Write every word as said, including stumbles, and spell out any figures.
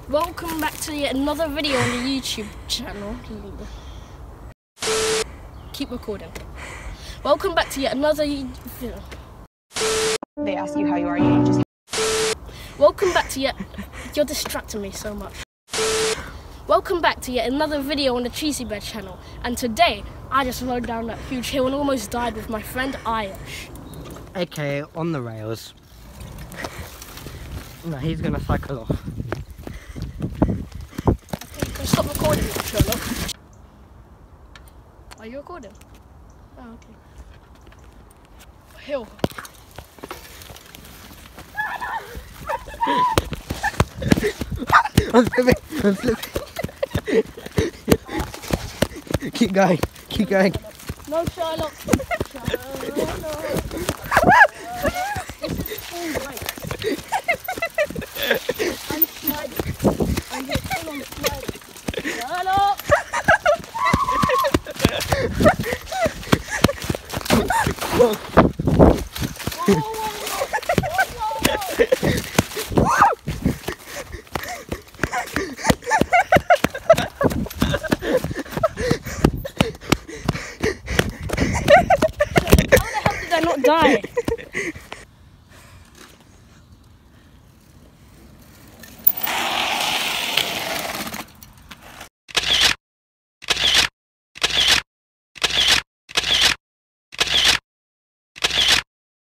Welcome back to yet another video on the YouTube channel. Keep recording. Welcome back to yet another video. They ask you how you are, you just... Welcome back to yet... You're distracting me so much. Welcome back to yet another video on the Cheesy Bear channel. And today, I just rode down that huge hill and almost died with my friend Ayush. A K A on the rails. No, he's gonna cycle off. Okay, you can stop recording now, Sherlock. Are you recording? Oh, okay. Hill. I'm slipping, I'm slipping. Keep going, keep going. No, Sherlock. Sherlock. This is full break. I'm sliding. I'm just full on sliding. Sherlock. Whoa. How the hell did I not die?